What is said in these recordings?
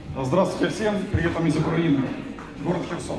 Здравствуйте всем, приветом из Украины, город Херсон.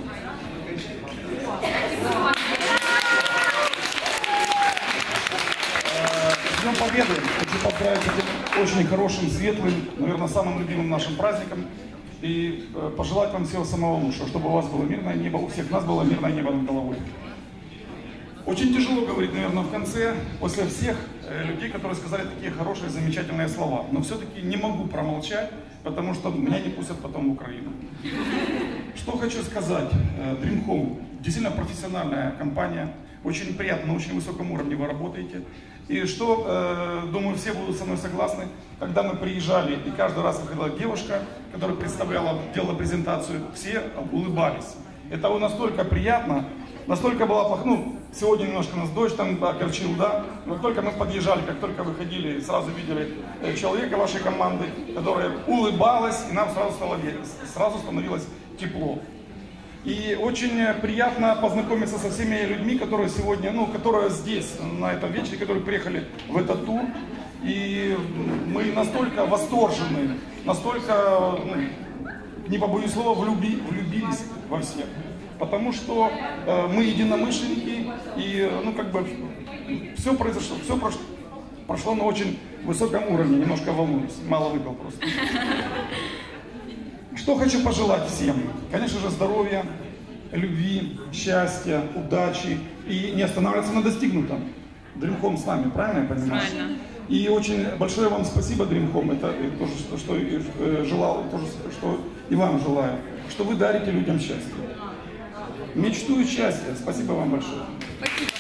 С Днем Победы! Хочу поздравить с этим очень хорошим, светлым, наверное, самым любимым нашим праздником. И пожелать вам всего самого лучшего, чтобы у вас было мирное небо, у всех нас было мирное небо над головой. Очень тяжело говорить, наверное, в конце, после всех людей, которые сказали такие хорошие, замечательные слова. Но все-таки не могу промолчать, потому что меня не пустят потом в Украину. Что хочу сказать. Dream Home действительно профессиональная компания. Очень приятно, на очень высоком уровне вы работаете. И что, думаю, все будут со мной согласны, когда мы приезжали, и каждый раз выходила девушка, которая представляла, делала презентацию, все улыбались. Это настолько приятно, настолько было плохо. Ну, сегодня немножко нас дождь там огорчил, да. Но только мы подъезжали, как только выходили, сразу видели человека вашей команды, которая улыбалась, и нам сразу становилось тепло. И очень приятно познакомиться со всеми людьми, которые сегодня, которые здесь, на этом вечере, которые приехали в этот тур. И мы настолько восторжены, настолько, не побоюсь слова, влюбились во всех. Потому что мы единомышленники, и все произошло, все прошло на очень высоком уровне, немножко волнуюсь, мало выпил просто. Что хочу пожелать всем? Конечно же, здоровья, любви, счастья, удачи и не останавливаться на достигнутом. Dream Home с нами, правильно я понимаю? Правильно. И очень большое вам спасибо, Dream Home, это то, что желал, то, что и вам желаю, что вы дарите людям счастье. Мечту и счастье. Спасибо вам большое. Спасибо.